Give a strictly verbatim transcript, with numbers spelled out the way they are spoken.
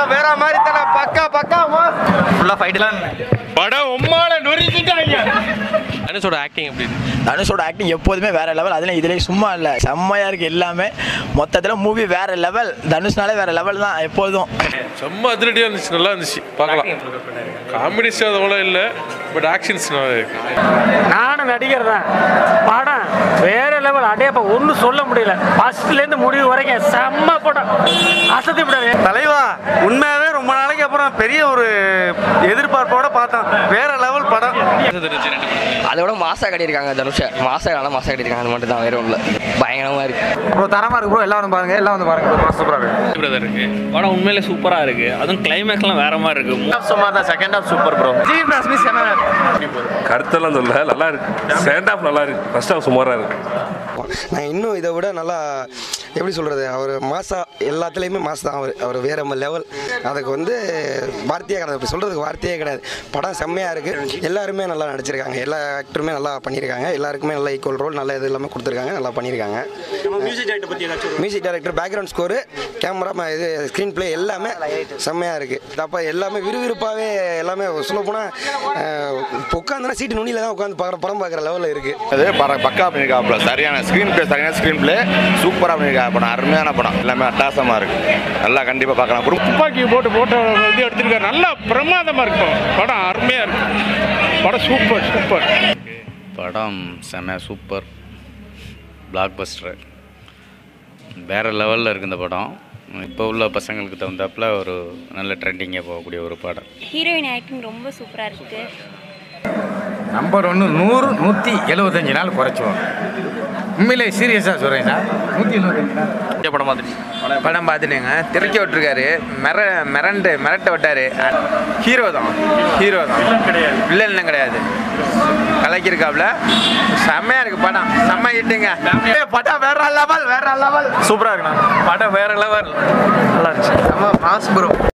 வேற மாதிரி தல பக்கா பக்கா ஃபுல்லா ஃபைட்லாம் படம் உம்மால நொறுக்கிட்டாங்க. தனுஷோட ஆக்டிங் எப்படி? தனுஷோட ஆக்டிங் எப்போதுமே வேற லெவல். அதுல இதுலேயும் சும்மா இல்லை, செம்மையா இருக்கு எல்லாமே. மொத்தத்தில் மூவி வேற லெவல். தனுஷ்னாலே வேற லெவல் தான் எப்போதும். செம்ம அதிரடியாக இருந்துச்சு, நல்லா இருந்துச்சு பார்க்கலாம். காமெடிஸ் அவ்வளோ இல்லை, பட் ஆக்ஷன்ஸ் நல்லா இருக்கு. நானும் நடிகர் தான். படம் வேற லெவல். அடையப்பா ஒன்றும் சொல்ல முடியல. ஃபர்ஸ்ட்லேருந்து முடிவு வரைக்கும் செம்ம படம். அசத்தி விடாது தலைவா. உண்மையாவே ரொம்ப நாளைக்கு அப்புறம் பெரிய ஒரு எதிர்பார்ப்போட பார்த்தோம். வேற லெவல் படம். அதோட மாசா கட்டியிருக்காங்க தனுஷை. மாசா நல்லா மாசா கட்டியிருக்காங்க. அது மட்டும் தான், வேற ஒன்றும் இல்லை. பயங்கரமாக இருக்கு ப்ரோ. தரமா இருக்கு ப்ரோ. எல்லாம் வந்து பாருங்க, எல்லாம் வந்து பாருங்க. சூப்பராக இருக்கு இருக்கு படம் உண்மையிலே சூப்பராக இருக்கு. அதுவும் கிளைமேக்ஸ்லாம் வேற மாதிரி இருக்கு. சுமார் தான். Second half super bro. கருத்தெல்லாம் சொல்ல நல்லா இருக்கு. செகண்ட் ஹாஃப் நல்லா இருக்கு, ஃபர்ஸ்ட் ஹாஃப் சுமாராக இருக்கு. நான் இன்னும் இதை விட நல்லா எப்படி சொல்கிறது, அவர் மாசா எல்லாத்துலேயுமே மாசு தான். அவர் அவர் வேற லெவல். அதுக்கு வந்து வார்த்தையே கிடையாது, இப்போ சொல்கிறதுக்கு வார்த்தையே கிடையாது. படம் செம்மையாக இருக்குது. எல்லாருமே நல்லா நடிச்சிருக்காங்க. எல்லா ஆக்டருமே நல்லா பண்ணியிருக்காங்க. எல்லாருக்குமே நல்லா ஈக்குவல் ரோல், நல்ல இது எல்லாமே கொடுத்துருக்காங்க. நல்லா பண்ணியிருக்காங்க. Music director, background score, camera, இது ஸ்க்ரீன் பிளே எல்லாமே செம்மையாக இருக்குது. அப்போ எல்லாமே விறுவிறுப்பாகவே எல்லாமே சொல்ல போனால் உட்காந்துனா சீட்டு நுனியில் தான் உட்காந்து பார்க்குற படம் பார்க்குற லெவலில் இருக்குது. அது பக்கா பண்ணியிருக்காப்புல. சரியான ஸ்க்ரீன் பிளே, சரியான ஸ்க்ரீன் பிளே, சூப்பராக பண்ணியிருக்காங்க. படம் அருமையான படம். எல்லாமே அட்டாசமாக இருக்குது. நல்லா கண்டிப்பாக பார்க்கலாம். துப்பாக்கி போட்டு போட்டு வந்து எடுத்துருக்காரு. நல்லா பிரமாதமாக இருக்கும் படம். அருமையாக இருக்கு படம். சூப்பர் சூப்பர் படம். செம சூப்பர். பிளாக் பஸ்டர். வேறு லெவலில் இருக்குது இந்த படம். இப்போ உள்ள பசங்களுக்கு தகுந்தாப்புல ஒரு நல்ல ட்ரெண்டிங்காக போகக்கூடிய ஒரு படம். ஹீரோயின் ஆக்டிங் ரொம்ப சூப்பராக இருக்குது. நம்பர் ஒன்று நூறு நூற்றி எழுபத்தஞ்சு நாள் குறைச்சோம். உண்மையிலே சீரியஸாக சொல்கிறேன் சார். நூற்றி எழுபத்தஞ்சு நாள் படம் மாதிரி படம் பார்த்துட்டுங்க. திரைக்க விட்டுருக்காரு. மிர மிரண்டு மிரட்ட விட்டாரு. ஹீரோ தான். ஹீரோ தான் கிடையாது. வில்லன்லாம் கிடையாது. கலக்கிருக்காப்ல. செம்மையா இருக்கு படம். செம்ம ஹிட்டுங்க. படம் வேற லெவல். வேற லெவல். சூப்பரா இருக்குண்ணா படம். வேற லெவல். நல்லா இருந்துச்சு. செம்ம மாஸ் ப்ரோ.